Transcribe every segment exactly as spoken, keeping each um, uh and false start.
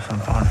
some fun.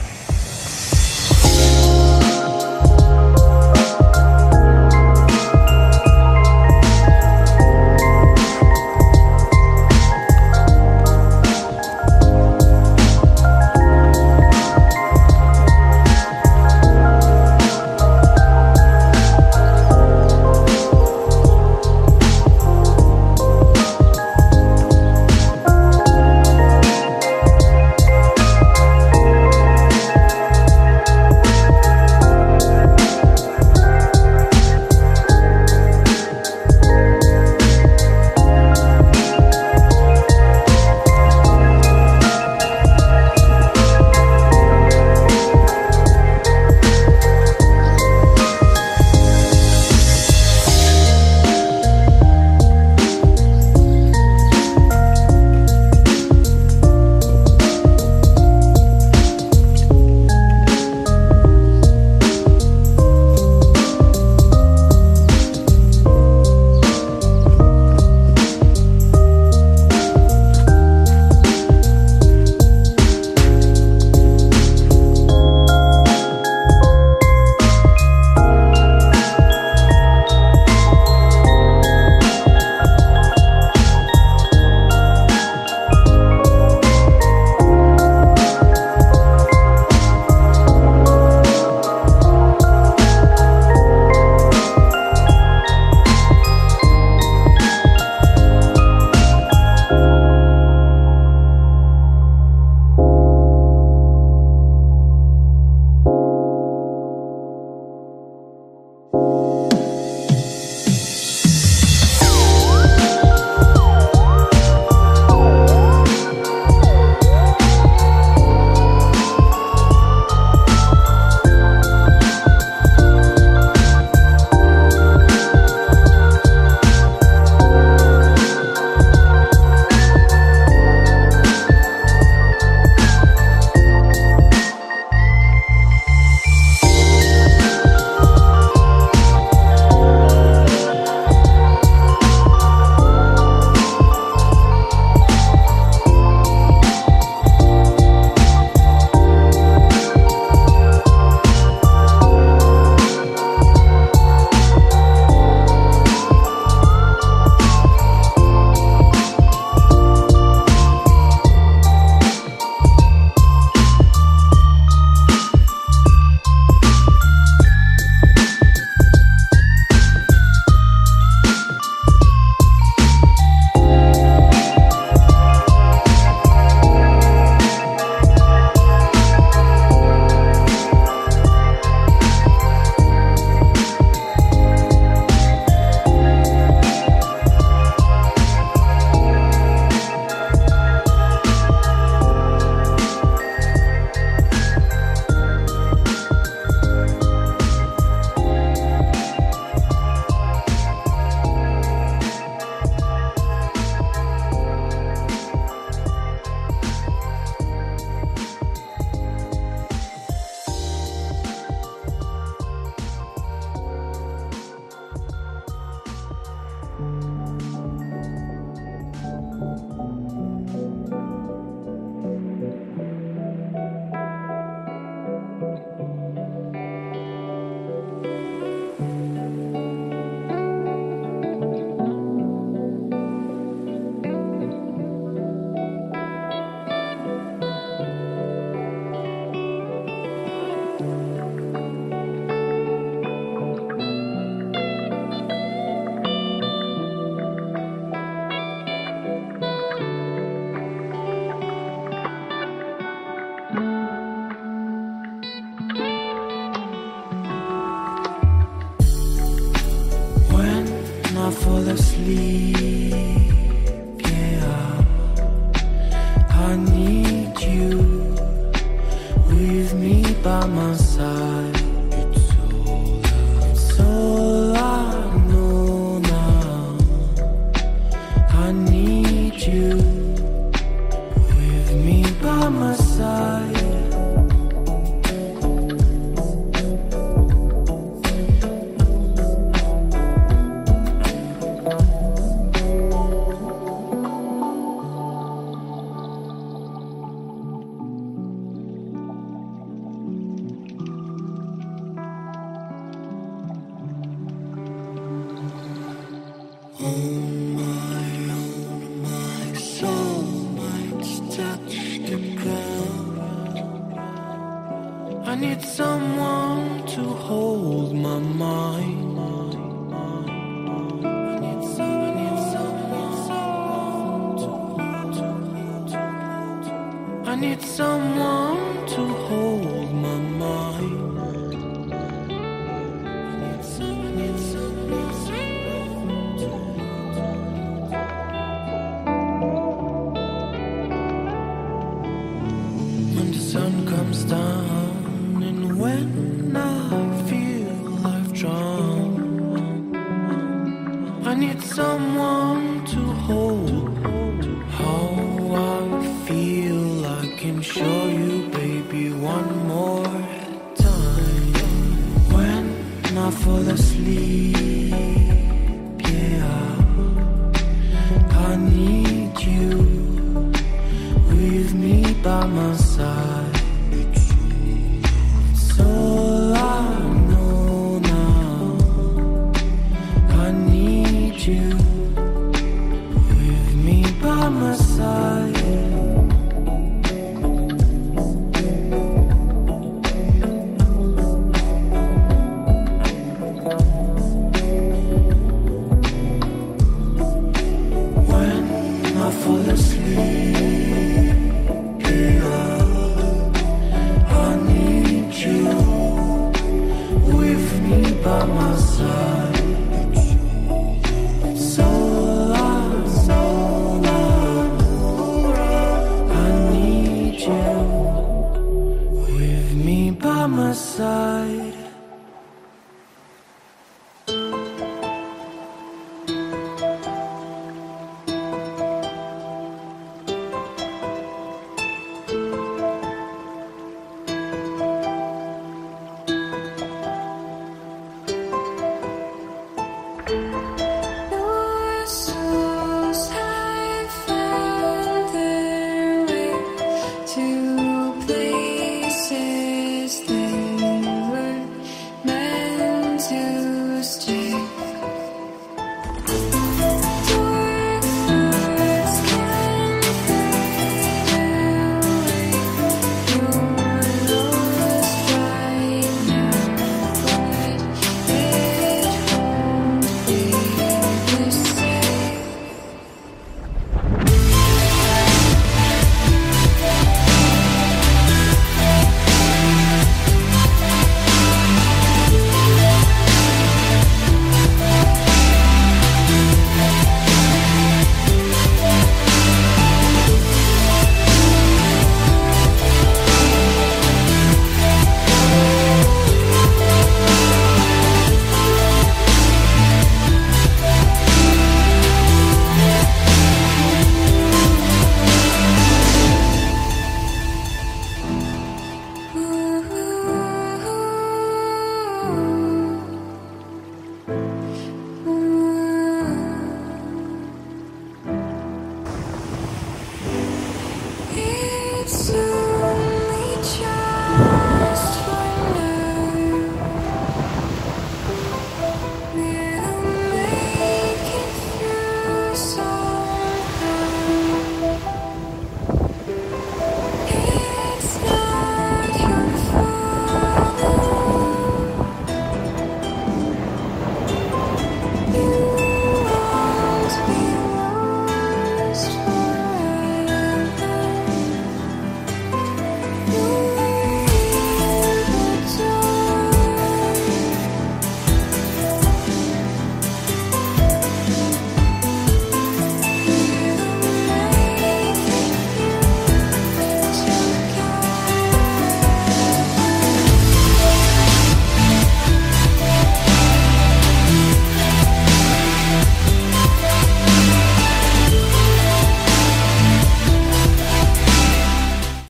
fall asleep, yeah. I need you with me by my side. It's all, it's all I know now. I need you with me by my side. I need someone to hold my mind. I need some, I need someone to, to, to, I need someone to hold my mind. I need some, I need someone to, when the sun comes down. When I feel I've drowned, I need someone to hold. How I feel, I can show you, baby, one more time. When I fall asleep, yeah, I need you with me by my side. All I know now, I need you with me by my side. When I fall asleep, yeah, I need you with me by my side.